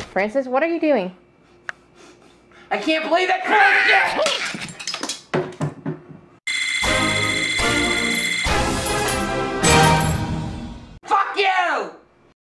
Francis, what are you doing? I can't believe that.